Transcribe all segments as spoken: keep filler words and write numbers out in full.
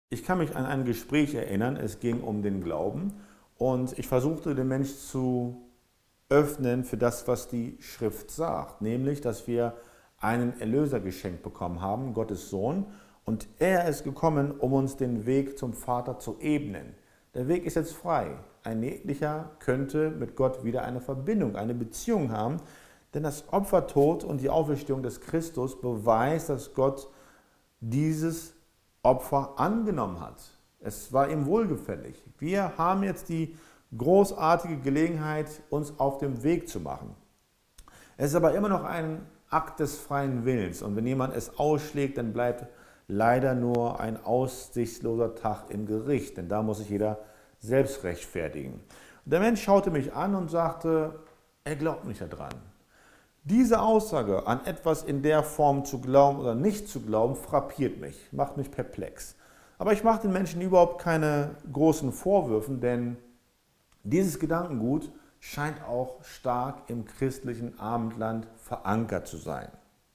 Ich kann mich an ein Gespräch erinnern, es ging um den Glauben und ich versuchte den Mensch zu öffnen für das, was die Schrift sagt, nämlich, dass wir einen Erlöser geschenkt bekommen haben, Gottes Sohn, und er ist gekommen, um uns den Weg zum Vater zu ebnen. Der Weg ist jetzt frei. Ein jeglicher könnte mit Gott wieder eine Verbindung, eine Beziehung haben, denn das Opfertod und die Auferstehung des Christus beweist, dass Gott dieses Opfer angenommen hat. Es war ihm wohlgefällig. Wir haben jetzt die großartige Gelegenheit, uns auf den Weg zu machen. Es ist aber immer noch ein Akt des freien Willens und wenn jemand es ausschlägt, dann bleibt leider nur ein aussichtsloser Tag im Gericht, denn da muss sich jeder selbst rechtfertigen. Und der Mensch schaute mich an und sagte, er glaubt nicht daran. Diese Aussage, an etwas in der Form zu glauben oder nicht zu glauben, frappiert mich, macht mich perplex. Aber ich mache den Menschen überhaupt keine großen Vorwürfe, denn dieses Gedankengut scheint auch stark im christlichen Abendland verankert zu sein.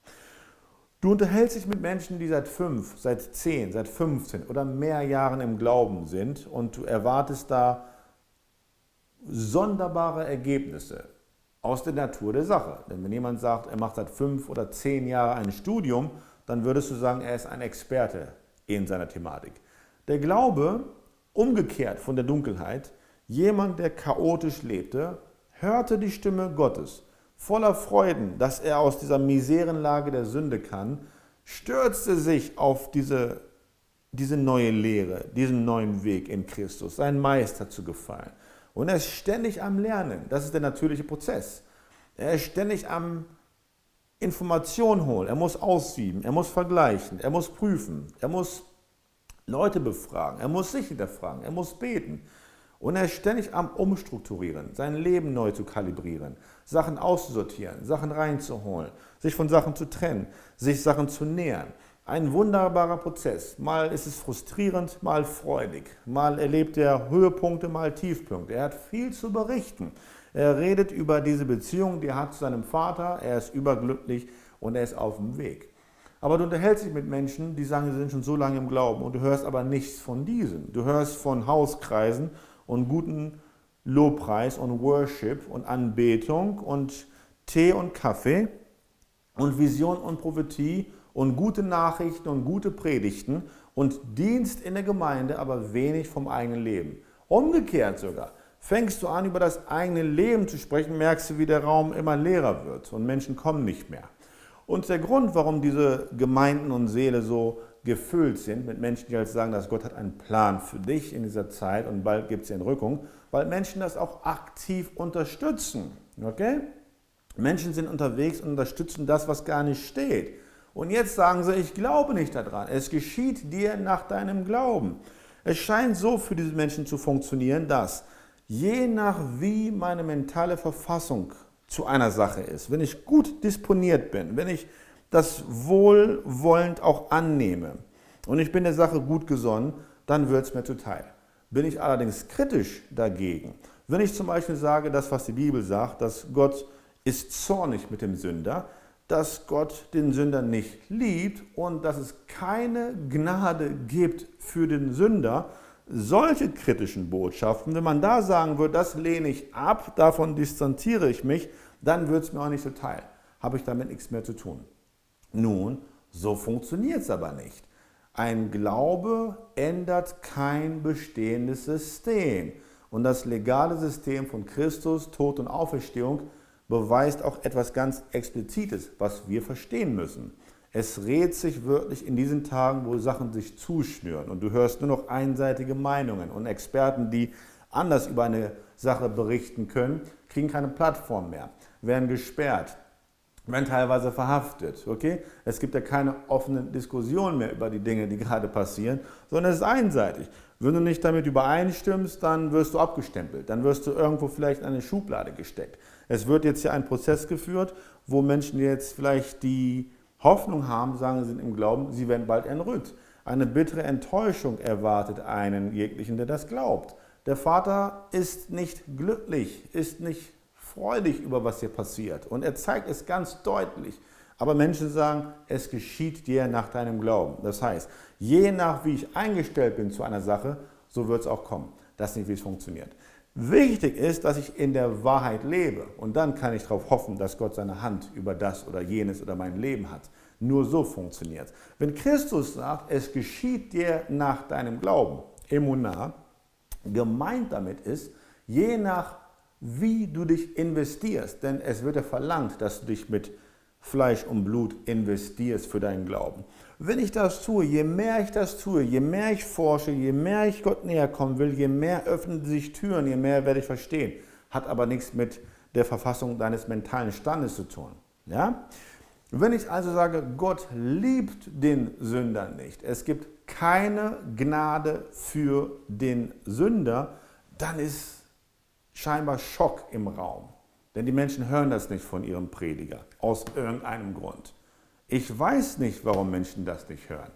Du unterhältst dich mit Menschen, die seit fünf, seit zehn, seit fünfzehn oder mehr Jahren im Glauben sind und du erwartest da sonderbare Ergebnisse aus der Natur der Sache. Denn wenn jemand sagt, er macht seit fünf oder zehn Jahren ein Studium, dann würdest du sagen, er ist ein Experte in seiner Thematik. Der Glaube, umgekehrt von der Dunkelheit, jemand, der chaotisch lebte, hörte die Stimme Gottes, voller Freuden, dass er aus dieser Miserenlage der Sünde kann, stürzte sich auf diese, diese neue Lehre, diesen neuen Weg in Christus, seinen Meister zu gefallen. Und er ist ständig am Lernen. Das ist der natürliche Prozess. Er ist ständig am Informationen holen. Er muss aussieben, er muss vergleichen, er muss prüfen, er muss Leute befragen, er muss sich hinterfragen, er muss beten. Und er ist ständig am Umstrukturieren, sein Leben neu zu kalibrieren, Sachen auszusortieren, Sachen reinzuholen, sich von Sachen zu trennen, sich Sachen zu nähern. Ein wunderbarer Prozess. Mal ist es frustrierend, mal freudig. Mal erlebt er Höhepunkte, mal Tiefpunkte. Er hat viel zu berichten. Er redet über diese Beziehung, die er hat zu seinem Vater. Er ist überglücklich und er ist auf dem Weg. Aber du unterhältst dich mit Menschen, die sagen, sie sind schon so lange im Glauben und du hörst aber nichts von diesen. Du hörst von Hauskreisen und guten Lobpreis und Worship und Anbetung und Tee und Kaffee und Vision und Prophetie und gute Nachrichten und gute Predigten und Dienst in der Gemeinde, aber wenig vom eigenen Leben. Umgekehrt sogar. Fängst du an, über das eigene Leben zu sprechen, merkst du, wie der Raum immer leerer wird und Menschen kommen nicht mehr. Und der Grund, warum diese Gemeinden und Seele so gefüllt sind mit Menschen, die halt sagen, dass Gott hat einen Plan für dich in dieser Zeit und bald gibt es Entrückung, weil Menschen das auch aktiv unterstützen. Okay? Menschen sind unterwegs und unterstützen das, was gar nicht steht. Und jetzt sagen sie, ich glaube nicht daran. Es geschieht dir nach deinem Glauben. Es scheint so für diese Menschen zu funktionieren, dass je nach wie meine mentale Verfassung zu einer Sache ist, wenn ich gut disponiert bin, wenn ich das wohlwollend auch annehme und ich bin der Sache gut gesonnen, dann wird es mir zuteil. Bin ich allerdings kritisch dagegen, wenn ich zum Beispiel sage, das, was die Bibel sagt, dass Gott ist zornig mit dem Sünder, dass Gott den Sünder nicht liebt und dass es keine Gnade gibt für den Sünder, solche kritischen Botschaften, wenn man da sagen würde, das lehne ich ab, davon distanziere ich mich, dann wird es mir auch nicht zuteil. Habe ich damit nichts mehr zu tun. Nun, so funktioniert es aber nicht. Ein Glaube ändert kein bestehendes System. Und das legale System von Christus, Tod und Auferstehung beweist auch etwas ganz Explizites, was wir verstehen müssen. Es rät sich wirklich in diesen Tagen, wo Sachen sich zuschnüren und du hörst nur noch einseitige Meinungen und Experten, die anders über eine Sache berichten können, kriegen keine Plattform mehr, werden gesperrt, werden teilweise verhaftet. Okay? Es gibt ja keine offene Diskussion mehr über die Dinge, die gerade passieren, sondern es ist einseitig. Wenn du nicht damit übereinstimmst, dann wirst du abgestempelt, dann wirst du irgendwo vielleicht in eine Schublade gesteckt. Es wird jetzt hier ein Prozess geführt, wo Menschen jetzt vielleicht die Hoffnung haben, sagen sie sind im Glauben, sie werden bald entrückt. Eine bittere Enttäuschung erwartet einen jeglichen, der das glaubt. Der Vater ist nicht glücklich, ist nicht freudig über was hier passiert und er zeigt es ganz deutlich. Aber Menschen sagen, es geschieht dir nach deinem Glauben. Das heißt, je nach wie ich eingestellt bin zu einer Sache, so wird es auch kommen. Das ist nicht, wie es funktioniert. Wichtig ist, dass ich in der Wahrheit lebe. Und dann kann ich darauf hoffen, dass Gott seine Hand über das oder jenes oder mein Leben hat. Nur so funktioniert es. Wenn Christus sagt, es geschieht dir nach deinem Glauben, Emunah, gemeint damit ist, je nach wie du dich investierst. Denn es wird ja verlangt, dass du dich mit Fleisch und Blut investierst für deinen Glauben. Wenn ich das tue, je mehr ich das tue, je mehr ich forsche, je mehr ich Gott näher kommen will, je mehr öffnen sich Türen, je mehr werde ich verstehen. Hat aber nichts mit der Verfassung deines mentalen Standes zu tun. Ja? Wenn ich also sage, Gott liebt den Sünder nicht, es gibt keine Gnade für den Sünder, dann ist scheinbar Schock im Raum. Denn die Menschen hören das nicht von ihrem Prediger, aus irgendeinem Grund. Ich weiß nicht, warum Menschen das nicht hören.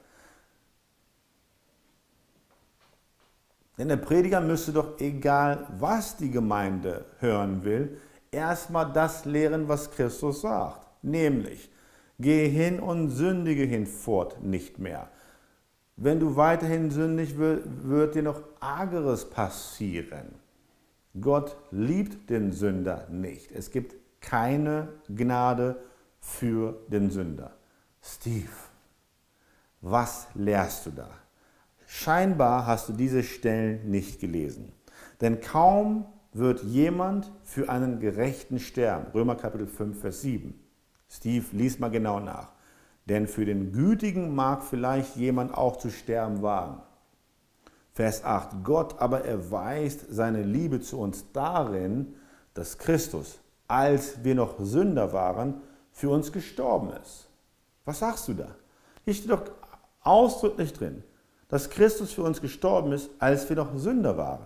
Denn der Prediger müsste doch, egal was die Gemeinde hören will, erstmal das lehren, was Christus sagt. Nämlich, geh hin und sündige hinfort nicht mehr. Wenn du weiterhin sündig wirst, wird dir noch Argeres passieren. Gott liebt den Sünder nicht. Es gibt keine Gnade für den Sünder. Steve, was lehrst du da? Scheinbar hast du diese Stellen nicht gelesen. Denn kaum wird jemand für einen Gerechten sterben. Römer Kapitel fünf, Vers sieben. Steve, lies mal genau nach. Denn für den Gütigen mag vielleicht jemand auch zu sterben wagen. Vers acht. Gott aber erweist seine Liebe zu uns darin, dass Christus, als wir noch Sünder waren, für uns gestorben ist. Was sagst du da? Hier steht doch ausdrücklich drin, dass Christus für uns gestorben ist, als wir noch Sünder waren.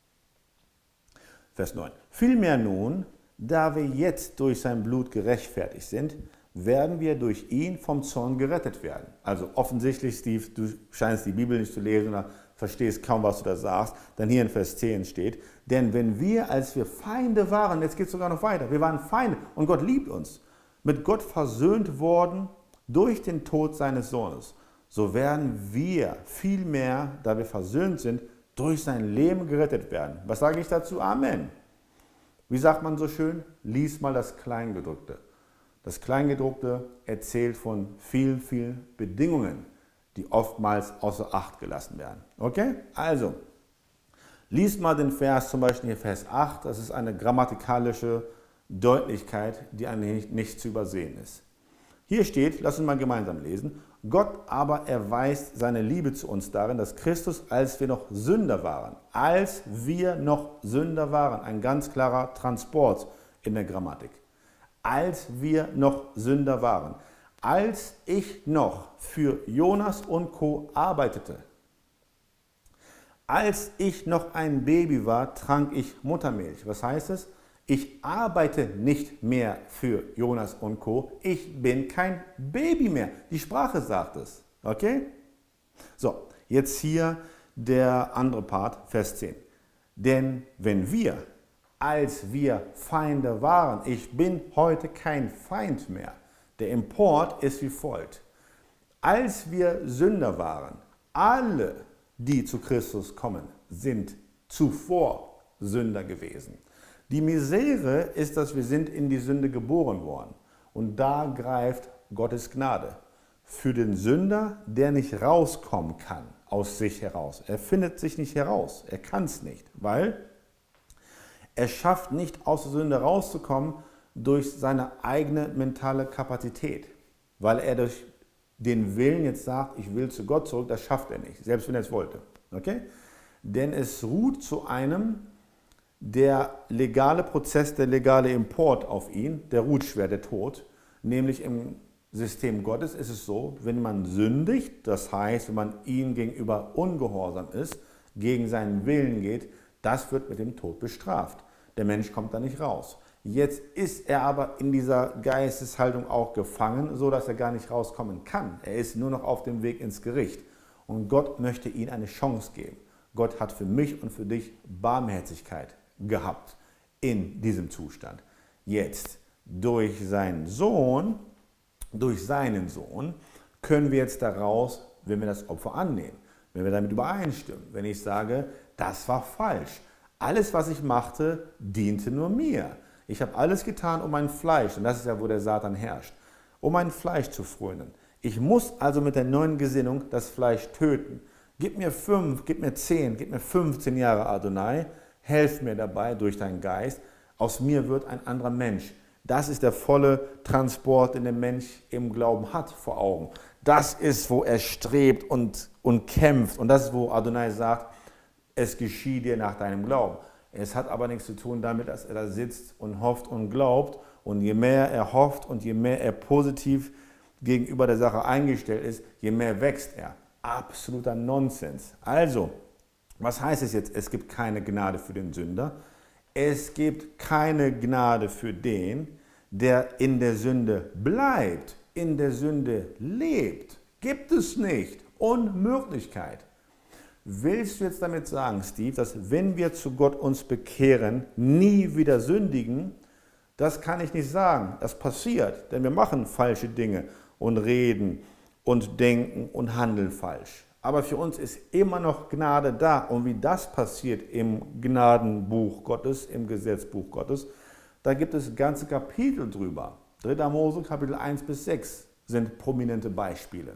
Vers neun. Vielmehr nun, da wir jetzt durch sein Blut gerechtfertigt sind, werden wir durch ihn vom Zorn gerettet werden. Also offensichtlich, Steve, du scheinst die Bibel nicht zu lesen oder verstehst kaum, was du da sagst. Dann hier in Vers zehn steht, denn wenn wir, als wir Feinde waren, jetzt geht es sogar noch weiter, wir waren Feinde und Gott liebt uns, mit Gott versöhnt worden durch den Tod seines Sohnes, so werden wir vielmehr, da wir versöhnt sind, durch sein Leben gerettet werden. Was sage ich dazu? Amen. Wie sagt man so schön? Lies mal das Kleingedruckte. Das Kleingedruckte erzählt von vielen, vielen Bedingungen, die oftmals außer Acht gelassen werden. Okay? Also, lies mal den Vers, zum Beispiel hier Vers acht. Das ist eine grammatikalische Deutlichkeit, die eigentlich nicht zu übersehen ist. Hier steht, lass uns mal gemeinsam lesen, Gott aber erweist seine Liebe zu uns darin, dass Christus, als wir noch Sünder waren, als wir noch Sünder waren, ein ganz klarer Transport in der Grammatik, als wir noch Sünder waren, als ich noch für Jonas und Co. arbeitete, als ich noch ein Baby war, trank ich Muttermilch. Was heißt es? Ich arbeite nicht mehr für Jonas und Co. Ich bin kein Baby mehr. Die Sprache sagt es. Okay? So, jetzt hier der andere Part, Vers zehn. Denn wenn wir, als wir Feinde waren, ich bin heute kein Feind mehr. Der Import ist wie folgt. Als wir Sünder waren, alle, die zu Christus kommen, sind zuvor Sünder gewesen. Die Misere ist, dass wir sind in die Sünde geboren worden. Und da greift Gottes Gnade. Für den Sünder, der nicht rauskommen kann aus sich heraus. Er findet sich nicht heraus. Er kann es nicht, weil er schafft nicht aus der Sünde rauszukommen durch seine eigene mentale Kapazität. Weil er durch den Willen jetzt sagt, ich will zu Gott zurück, das schafft er nicht, selbst wenn er es wollte. Okay? Denn es ruht zu einem der legale Prozess, der legale Import auf ihn, der ruht schwer, der Tod. Nämlich im System Gottes ist es so, wenn man sündigt, das heißt, wenn man ihm gegenüber ungehorsam ist, gegen seinen Willen geht, das wird mit dem Tod bestraft. Der Mensch kommt da nicht raus. Jetzt ist er aber in dieser Geisteshaltung auch gefangen, so dass er gar nicht rauskommen kann. Er ist nur noch auf dem Weg ins Gericht. Und Gott möchte ihm eine Chance geben. Gott hat für mich und für dich Barmherzigkeit gehabt in diesem Zustand. Jetzt durch seinen Sohn durch seinen Sohn, können wir jetzt daraus, wenn wir das Opfer annehmen, wenn wir damit übereinstimmen, wenn ich sage, das war falsch. Alles, was ich machte, diente nur mir. Ich habe alles getan, um mein Fleisch, und das ist ja, wo der Satan herrscht, um mein Fleisch zu frönen. Ich muss also mit der neuen Gesinnung das Fleisch töten. Gib mir fünf, gib mir zehn, gib mir fünfzehn Jahre Adonai, helf mir dabei durch deinen Geist. Aus mir wird ein anderer Mensch. Das ist der volle Transport, den der Mensch im Glauben hat vor Augen. Das ist, wo er strebt und, und kämpft. Und das ist, wo Adonai sagt, es geschiehe dir nach deinem Glauben. Es hat aber nichts zu tun damit, dass er da sitzt und hofft und glaubt. Und je mehr er hofft und je mehr er positiv gegenüber der Sache eingestellt ist, je mehr wächst er. Absoluter Nonsens. Also, was heißt es jetzt? Es gibt keine Gnade für den Sünder. Es gibt keine Gnade für den, der in der Sünde bleibt, in der Sünde lebt. Gibt es nicht. Unmöglichkeit. Willst du jetzt damit sagen, Steve, dass wenn wir zu Gott uns bekehren, nie wieder sündigen? Das kann ich nicht sagen. Das passiert, denn wir machen falsche Dinge und reden und denken und handeln falsch. Aber für uns ist immer noch Gnade da. Und wie das passiert im Gnadenbuch Gottes, im Gesetzbuch Gottes, da gibt es ganze Kapitel drüber. dritter Mose, Kapitel eins bis sechs sind prominente Beispiele.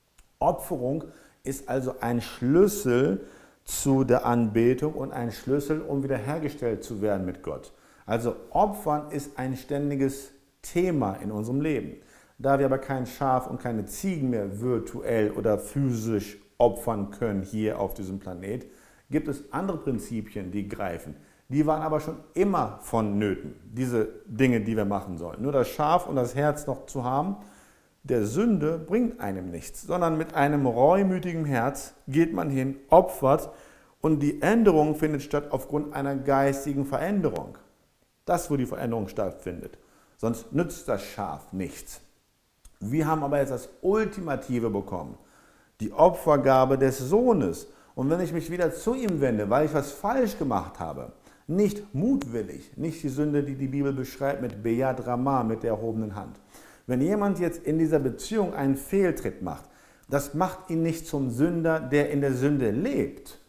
Opferung ist also ein Schlüssel zu der Anbetung und ein Schlüssel, um wiederhergestellt zu werden mit Gott. Also Opfern ist ein ständiges Thema in unserem Leben. Da wir aber kein Schaf und keine Ziegen mehr virtuell oder physisch opfern können hier auf diesem Planet, gibt es andere Prinzipien, die greifen. Die waren aber schon immer vonnöten, diese Dinge, die wir machen sollen. Nur das Schaf und das Herz noch zu haben, der Sünde bringt einem nichts, sondern mit einem reumütigen Herz geht man hin, opfert und die Änderung findet statt aufgrund einer geistigen Veränderung. Das, wo die Veränderung stattfindet. Sonst nützt das Schaf nichts. Wir haben aber jetzt das Ultimative bekommen. Die Opfergabe des Sohnes. Und wenn ich mich wieder zu ihm wende, weil ich was falsch gemacht habe, nicht mutwillig, nicht die Sünde, die die Bibel beschreibt mit Beyad Ramah, mit der erhobenen Hand. Wenn jemand jetzt in dieser Beziehung einen Fehltritt macht, das macht ihn nicht zum Sünder, der in der Sünde lebt.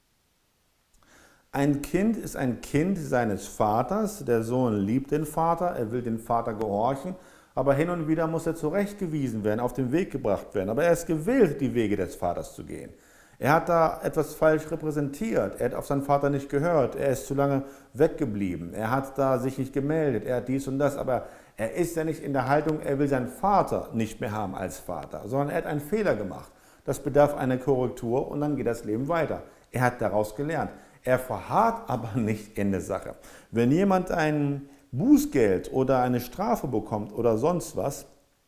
Ein Kind ist ein Kind seines Vaters, der Sohn liebt den Vater, er will den Vater gehorchen, aber hin und wieder muss er zurechtgewiesen werden, auf den Weg gebracht werden. Aber er ist gewillt, die Wege des Vaters zu gehen. Er hat da etwas falsch repräsentiert, er hat auf seinen Vater nicht gehört, er ist zu lange weggeblieben, er hat da sich nicht gemeldet, er hat dies und das, aber er ist ja nicht in der Haltung, er will seinen Vater nicht mehr haben als Vater, sondern er hat einen Fehler gemacht. Das bedarf einer Korrektur und dann geht das Leben weiter. Er hat daraus gelernt. Er verharrt aber nicht in der Sache. Wenn jemand ein Bußgeld oder eine Strafe bekommt oder sonst was,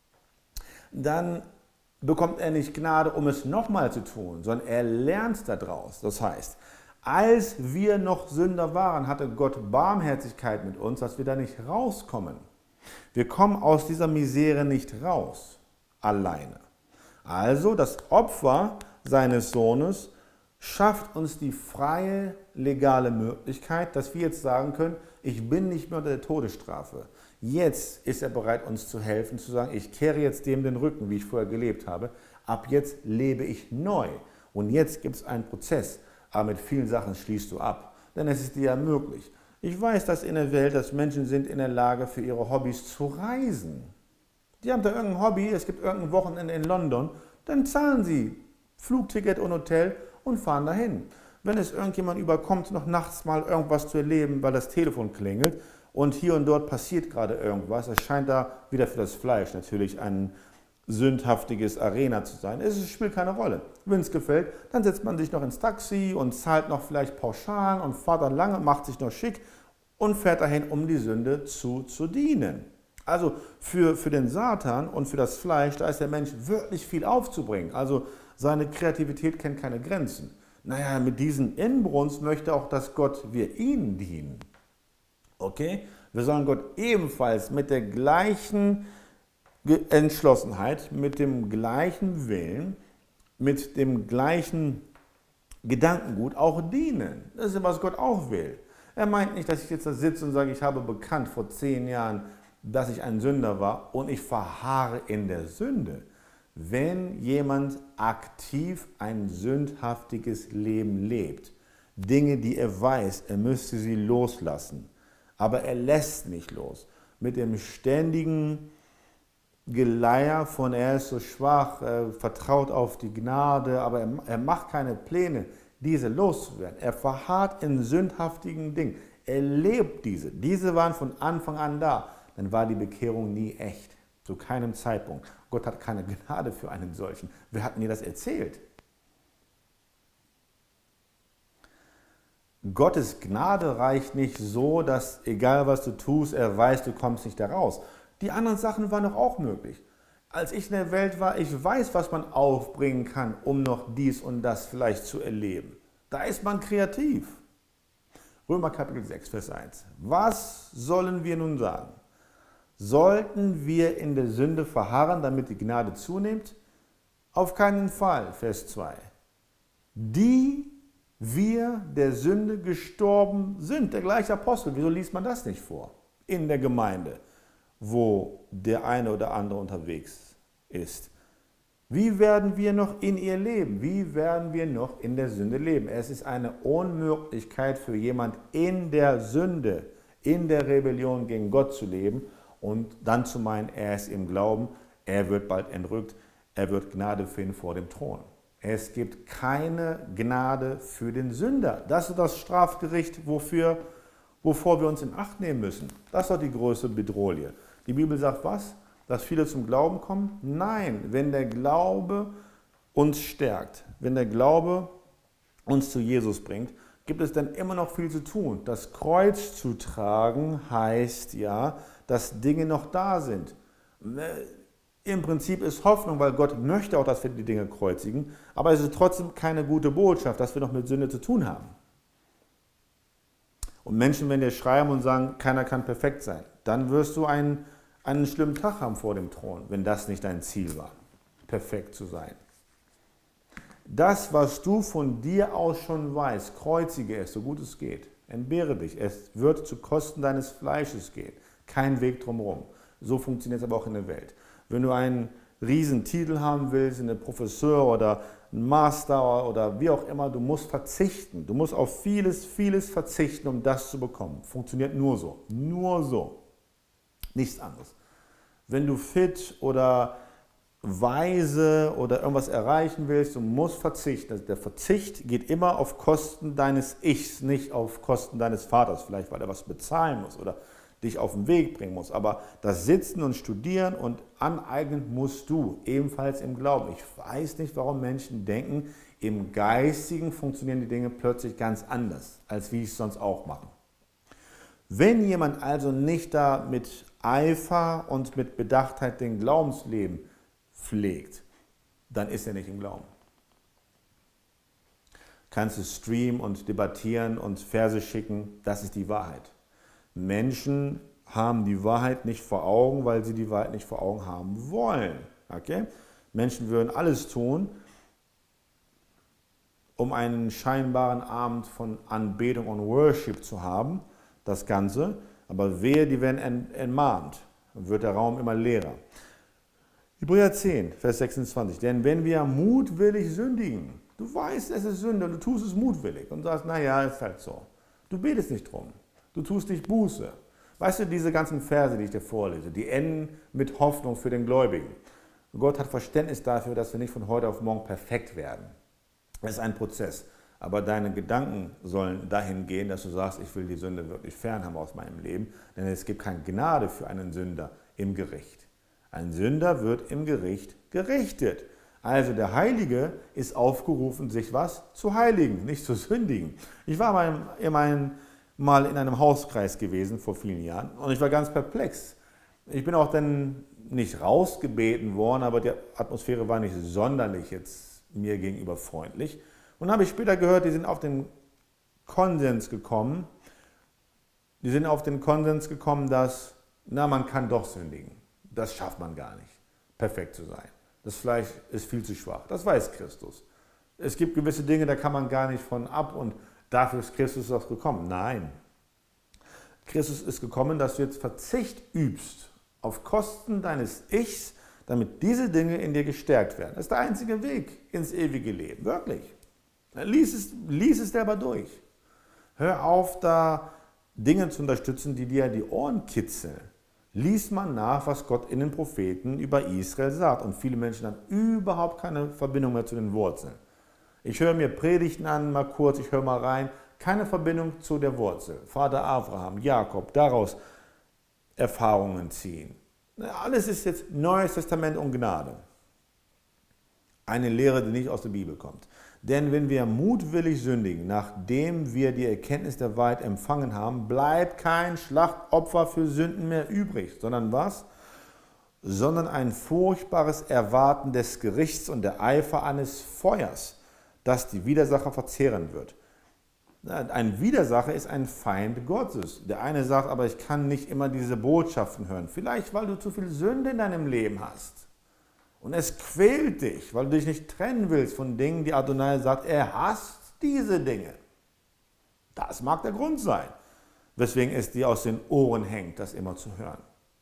dann bekommt er nicht Gnade, um es nochmal zu tun, sondern er lernt daraus. Das heißt, als wir noch Sünder waren, hatte Gott Barmherzigkeit mit uns, dass wir da nicht rauskommen. Wir kommen aus dieser Misere nicht raus, alleine. Also das Opfer seines Sohnes schafft uns die freie, legale Möglichkeit, dass wir jetzt sagen können, ich bin nicht mehr unter der Todesstrafe. Jetzt ist er bereit, uns zu helfen, zu sagen, ich kehre jetzt dem den Rücken, wie ich vorher gelebt habe. Ab jetzt lebe ich neu. Und jetzt gibt es einen Prozess, aber mit vielen Sachen schließt du ab. Denn es ist dir ja möglich. Ich weiß, dass in der Welt, dass Menschen sind in der Lage, für ihre Hobbys zu reisen. Die haben da irgendein Hobby, es gibt irgendein Wochenende in London, dann zahlen sie Flugticket und Hotel und fahren dahin. Wenn es irgendjemand überkommt, noch nachts mal irgendwas zu erleben, weil das Telefon klingelt und hier und dort passiert gerade irgendwas, es scheint da wieder für das Fleisch natürlich ein sündhaftiges Arena zu sein. Es spielt keine Rolle. Wenn es gefällt, dann setzt man sich noch ins Taxi und zahlt noch vielleicht pauschal und fährt dann lange, macht sich noch schick und fährt dahin, um die Sünde zu, zu dienen. Also für, für den Satan und für das Fleisch, da ist der Mensch wirklich viel aufzubringen. Also seine Kreativität kennt keine Grenzen. Naja, mit diesen Inbrunst möchte auch, dass Gott wir ihm dienen. Okay? Wir sollen Gott ebenfalls mit der gleichen Entschlossenheit, mit dem gleichen Willen, mit dem gleichen Gedankengut auch dienen. Das ist, was Gott auch will. Er meint nicht, dass ich jetzt da sitze und sage, ich habe bekannt vor zehn Jahren dass ich ein Sünder war und ich verharre in der Sünde. Wenn jemand aktiv ein sündhaftiges Leben lebt, Dinge, die er weiß, er müsste sie loslassen, aber er lässt nicht los, mit dem ständigen Geleier von er ist so schwach, er vertraut auf die Gnade, aber er, er macht keine Pläne, diese loszuwerden. Er verharrt in sündhaftigen Dingen. Er lebt diese. Diese waren von Anfang an da. Dann war die Bekehrung nie echt. Zu keinem Zeitpunkt. Gott hat keine Gnade für einen solchen. Wer hat mir das erzählt? Gottes Gnade reicht nicht so, dass egal was du tust, er weiß, du kommst nicht da raus. Die anderen Sachen waren doch auch möglich. Als ich in der Welt war, ich weiß, was man aufbringen kann, um noch dies und das vielleicht zu erleben. Da ist man kreativ. Römer Kapitel sechs, Vers eins. Was sollen wir nun sagen? Sollten wir in der Sünde verharren, damit die Gnade zunimmt? Auf keinen Fall, Vers zwei. Die wir der Sünde gestorben sind, der gleiche Apostel. Wieso liest man das nicht vor? In der Gemeinde, wo der eine oder andere unterwegs ist. Wie werden wir noch in ihr leben? Wie werden wir noch in der Sünde leben? Es ist eine Unmöglichkeit für jemand in der Sünde, in der Rebellion gegen Gott zu leben und dann zu meinen, er ist im Glauben, er wird bald entrückt, er wird Gnade finden vor dem Thron. Es gibt keine Gnade für den Sünder. Das ist das Strafgericht, wofür, wovor wir uns in Acht nehmen müssen. Das ist doch die größte Bedrohung. Die Bibel sagt was? Dass viele zum Glauben kommen? Nein, wenn der Glaube uns stärkt, wenn der Glaube uns zu Jesus bringt, gibt es dann immer noch viel zu tun. Das Kreuz zu tragen heißt ja, dass Dinge noch da sind. Im Prinzip ist Hoffnung, weil Gott möchte auch, dass wir die Dinge kreuzigen, aber es ist trotzdem keine gute Botschaft, dass wir noch mit Sünde zu tun haben. Und Menschen, wenn dir schreiben und sagen, keiner kann perfekt sein, dann wirst du einen, einen schlimmen Tag haben vor dem Thron, wenn das nicht dein Ziel war, perfekt zu sein. Das, was du von dir aus schon weißt, kreuzige es, so gut es geht. Entbehre dich, es wird zu Kosten deines Fleisches gehen. Kein Weg drumherum. So funktioniert es aber auch in der Welt. Wenn du einen riesen Titel haben willst, eine Professor oder einen Master oder wie auch immer, du musst verzichten. Du musst auf vieles, vieles verzichten, um das zu bekommen. Funktioniert nur so. Nur so. Nichts anderes. Wenn du fit oder weise oder irgendwas erreichen willst, du musst verzichten. Der Verzicht geht immer auf Kosten deines Ichs, nicht auf Kosten deines Vaters. Vielleicht, weil er was bezahlen muss oder dich auf den Weg bringen muss. Aber das Sitzen und Studieren und aneignen musst du, ebenfalls im Glauben. Ich weiß nicht, warum Menschen denken, im Geistigen funktionieren die Dinge plötzlich ganz anders, als wie ich es sonst auch mache. Wenn jemand also nicht da mit Eifer und mit Bedachtheit den Glaubensleben pflegt, dann ist er nicht im Glauben. Kannst du streamen und debattieren und Verse schicken, das ist die Wahrheit. Menschen haben die Wahrheit nicht vor Augen, weil sie die Wahrheit nicht vor Augen haben wollen. Okay? Menschen würden alles tun, um einen scheinbaren Abend von Anbetung und Worship zu haben, das Ganze, aber wehe, die werden entmahnt, dann wird der Raum immer leerer. Hebräer zehn, Vers sechsundzwanzig, denn wenn wir mutwillig sündigen, du weißt, es ist Sünde und du tust es mutwillig und sagst, naja, ist halt so. Du betest nicht drum. Du tust nicht Buße. Weißt du, diese ganzen Verse, die ich dir vorlese, die enden mit Hoffnung für den Gläubigen. Gott hat Verständnis dafür, dass wir nicht von heute auf morgen perfekt werden. Es ist ein Prozess. Aber deine Gedanken sollen dahin gehen, dass du sagst, ich will die Sünde wirklich fernhaben aus meinem Leben. Denn es gibt keine Gnade für einen Sünder im Gericht. Ein Sünder wird im Gericht gerichtet. Also der Heilige ist aufgerufen, sich was zu heiligen, nicht zu sündigen. Ich war mal in meinem mal in einem Hauskreis gewesen vor vielen Jahren und ich war ganz perplex. Ich bin auch dann nicht rausgebeten worden, aber die Atmosphäre war nicht sonderlich jetzt mir gegenüber freundlich. Und dann habe ich später gehört, die sind auf den Konsens gekommen, die sind auf den Konsens gekommen, dass, na, man kann doch sündigen. Das schafft man gar nicht, perfekt zu sein. Das Fleisch ist viel zu schwach. Das weiß Christus. Es gibt gewisse Dinge, da kann man gar nicht von ab und dafür ist Christus auch gekommen. Nein. Christus ist gekommen, dass du jetzt Verzicht übst auf Kosten deines Ichs, damit diese Dinge in dir gestärkt werden. Das ist der einzige Weg ins ewige Leben, wirklich. Lies es, lies es selber durch. Hör auf, da Dinge zu unterstützen, die dir die Ohren kitzeln. Lies mal nach, was Gott in den Propheten über Israel sagt. Und viele Menschen haben überhaupt keine Verbindung mehr zu den Wurzeln. Ich höre mir Predigten an, mal kurz, ich höre mal rein. Keine Verbindung zu der Wurzel. Vater Abraham, Jakob, daraus Erfahrungen ziehen. Alles ist jetzt Neues Testament und Gnade. Eine Lehre, die nicht aus der Bibel kommt. Denn wenn wir mutwillig sündigen, nachdem wir die Erkenntnis der Wahrheit empfangen haben, bleibt kein Schlachtopfer für Sünden mehr übrig, sondern was? Sondern ein furchtbares Erwarten des Gerichts und der Eifer eines Feuers, das die Widersacher verzehren wird. Ein Widersacher ist ein Feind Gottes. Der eine sagt, aber ich kann nicht immer diese Botschaften hören. Vielleicht, weil du zu viel Sünde in deinem Leben hast. Und es quält dich, weil du dich nicht trennen willst von Dingen, die Adonai sagt, er hasst diese Dinge. Das mag der Grund sein, weswegen es dir aus den Ohren hängt, das immer zu hören.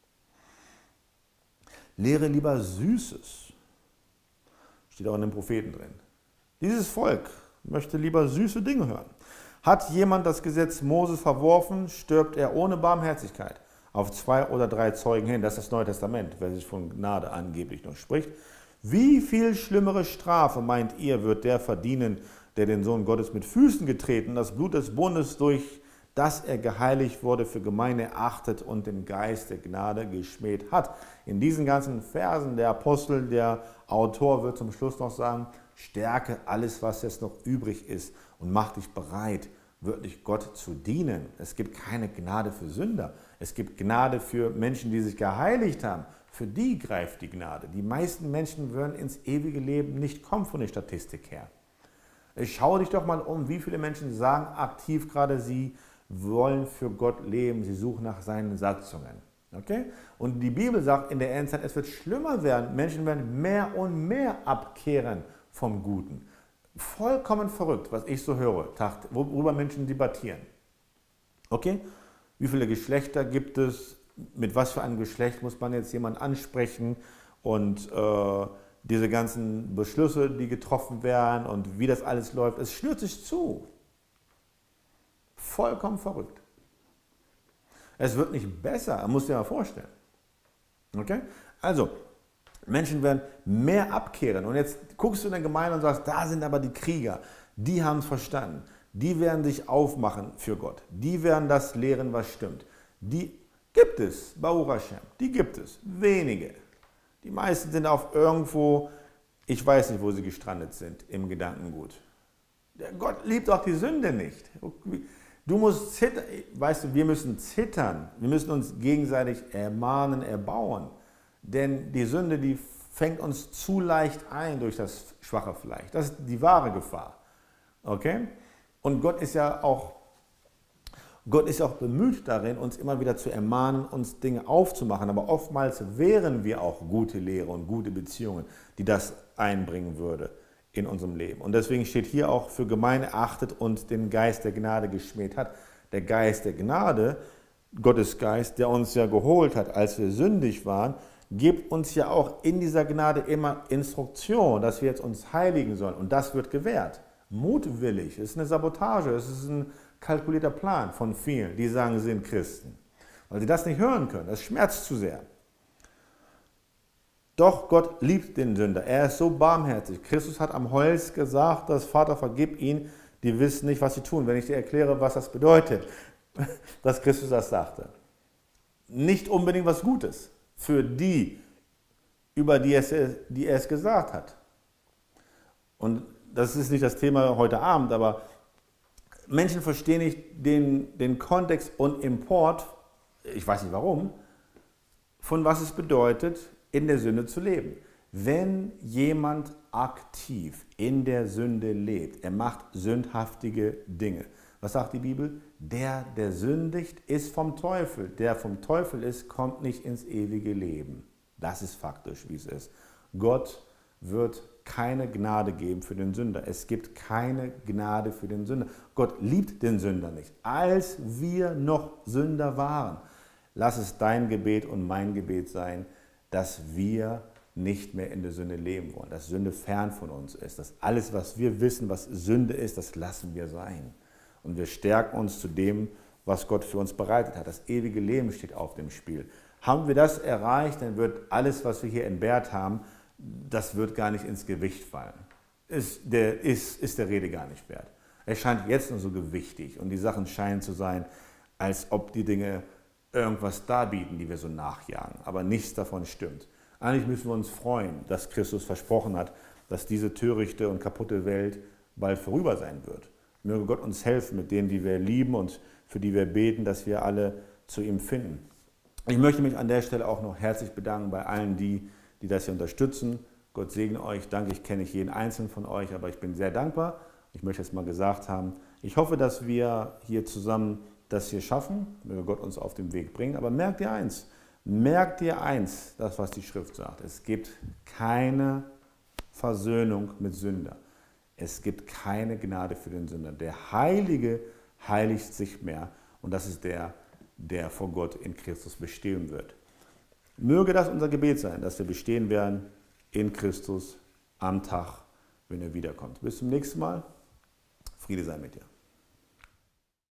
Lehre lieber Süßes. Steht auch in den Propheten drin. Dieses Volk möchte lieber süße Dinge hören. Hat jemand das Gesetz Moses verworfen, stirbt er ohne Barmherzigkeit auf zwei oder drei Zeugen hin. Das ist das Neue Testament, wer sich von Gnade angeblich noch spricht. Wie viel schlimmere Strafe, meint ihr, wird der verdienen, der den Sohn Gottes mit Füßen getreten, das Blut des Bundes, durch das er geheiligt wurde, für gemein erachtet und den Geist der Gnade geschmäht hat? In diesen ganzen Versen, der Apostel, der Autor wird zum Schluss noch sagen, stärke alles, was jetzt noch übrig ist und mach dich bereit, wirklich Gott zu dienen. Es gibt keine Gnade für Sünder. Es gibt Gnade für Menschen, die sich geheiligt haben. Für die greift die Gnade. Die meisten Menschen würden ins ewige Leben nicht kommen von der Statistik her. Schau dich doch mal um, wie viele Menschen sagen aktiv gerade, sie wollen für Gott leben, sie suchen nach seinen Satzungen. Okay? Und die Bibel sagt in der Endzeit, es wird schlimmer werden. Menschen werden mehr und mehr abkehren vom Guten. Vollkommen verrückt, was ich so höre, worüber Menschen debattieren. Okay? Wie viele Geschlechter gibt es? Mit was für einem Geschlecht muss man jetzt jemanden ansprechen? Und äh, diese ganzen Beschlüsse, die getroffen werden und wie das alles läuft, es schnürt sich zu. Vollkommen verrückt. Es wird nicht besser, musst du dir mal vorstellen. Okay? Also, Menschen werden mehr abkehren. Und jetzt guckst du in der Gemeinde und sagst, da sind aber die Krieger, die haben es verstanden. Die werden sich aufmachen für Gott. Die werden das lehren, was stimmt. Die gibt es, Baruch Hashem, die gibt es. Wenige. Die meisten sind auf irgendwo, ich weiß nicht, wo sie gestrandet sind, im Gedankengut. Der Gott liebt auch die Sünde nicht. Du musst zittern, weißt du, wir müssen zittern. Wir müssen uns gegenseitig ermahnen, erbauen. Denn die Sünde, die fängt uns zu leicht ein durch das schwache Fleisch. Das ist die wahre Gefahr. Okay? Und Gott ist ja auch, Gott ist auch bemüht darin, uns immer wieder zu ermahnen, uns Dinge aufzumachen. Aber oftmals wären wir auch gute Lehre und gute Beziehungen, die das einbringen würde in unserem Leben. Und deswegen steht hier auch für gemein erachtet und den Geist der Gnade geschmäht hat. Der Geist der Gnade, Gottes Geist, der uns ja geholt hat, als wir sündig waren, gibt uns ja auch in dieser Gnade immer Instruktion, dass wir jetzt uns heiligen sollen. Und das wird gewährt. Mutwillig. Es ist eine Sabotage. Es ist ein kalkulierter Plan von vielen, die sagen, sie sind Christen. Weil sie das nicht hören können. Das schmerzt zu sehr. Doch Gott liebt den Sünder. Er ist so barmherzig. Christus hat am Holz gesagt, dass Vater, vergib ihnen, die wissen nicht, was sie tun. Wenn ich dir erkläre, was das bedeutet, dass Christus das sagte. Nicht unbedingt was Gutes für die, über die, es, die er es gesagt hat. Und das ist nicht das Thema heute Abend, aber Menschen verstehen nicht den, den Kontext und Import, ich weiß nicht warum, von was es bedeutet, in der Sünde zu leben. Wenn jemand aktiv in der Sünde lebt, er macht sündhaftige Dinge. Was sagt die Bibel? Der, der sündigt, ist vom Teufel. Der vom Teufel ist, kommt nicht ins ewige Leben. Das ist faktisch, wie es ist. Gott wird keine Gnade geben für den Sünder. Es gibt keine Gnade für den Sünder. Gott liebt den Sünder nicht. Als wir noch Sünder waren, lass es dein Gebet und mein Gebet sein, dass wir nicht mehr in der Sünde leben wollen, dass Sünde fern von uns ist, dass alles, was wir wissen, was Sünde ist, das lassen wir sein. Und wir stärken uns zu dem, was Gott für uns bereitet hat. Das ewige Leben steht auf dem Spiel. Haben wir das erreicht, dann wird alles, was wir hier entbehrt haben, das wird gar nicht ins Gewicht fallen. Ist der, ist, ist der Rede gar nicht wert. Es scheint jetzt nur so gewichtig und die Sachen scheinen zu sein, als ob die Dinge irgendwas darbieten, die wir so nachjagen. Aber nichts davon stimmt. Eigentlich müssen wir uns freuen, dass Christus versprochen hat, dass diese törichte und kaputte Welt bald vorüber sein wird. Möge Gott uns helfen, mit denen, die wir lieben und für die wir beten, dass wir alle zu ihm finden. Ich möchte mich an der Stelle auch noch herzlich bedanken bei allen, die, die das hier unterstützen. Gott segne euch. Danke, ich kenne nicht jeden einzelnen von euch, aber ich bin sehr dankbar. Ich möchte es mal gesagt haben. Ich hoffe, dass wir hier zusammen das hier schaffen. Möge Gott uns auf den Weg bringen. Aber merkt ihr eins, merkt ihr eins, das, was die Schrift sagt. Es gibt keine Versöhnung mit Sünder. Es gibt keine Gnade für den Sünder. Der Heilige heiligt sich mehr. Und das ist der, der vor Gott in Christus bestehen wird. Möge das unser Gebet sein, dass wir bestehen werden in Christus am Tag, wenn er wiederkommt. Bis zum nächsten Mal. Friede sei mit dir.